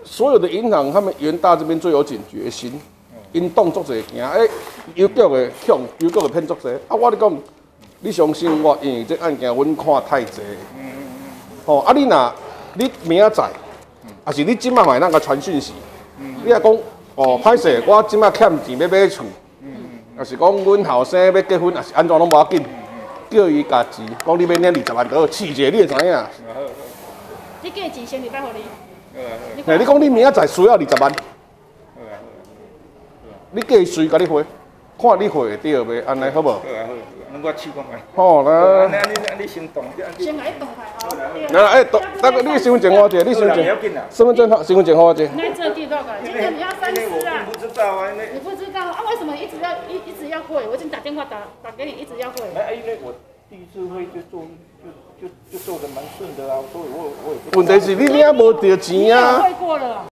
所有的银行，他们元大这边最有警觉心，因动作侪行，邮局的抢，邮局的骗作侪。啊，我咧讲，你相信我，因为这案件阮看太济。哦，啊，你明仔载，还是你即摆嘛会当甲传讯息，你若讲哦，歹势，我即摆欠钱要买厝，还是讲阮后生要结婚，还是安怎拢无要紧，叫伊家钱，讲你要领20万倒，试者你会知影。 你给钱先礼拜互你。 你讲你明仔载需要20万，你叫伊随甲你汇，看你汇会着袂，安尼好无？好， 那我试看卖。 好啦。 你先动， 先来动开好。 来，大哥，你身份证我一下，你身份证，身份证号，身份证号我一下。 那这第多少个？今天你要30啊？ 不知道啊， 你不知道啊？为什么一直要汇？我已经打电话打给你，一直要汇。 因为我第一次会就做得蛮顺的啊，所以我也不。 问题是你领无到钱啊。 汇过了。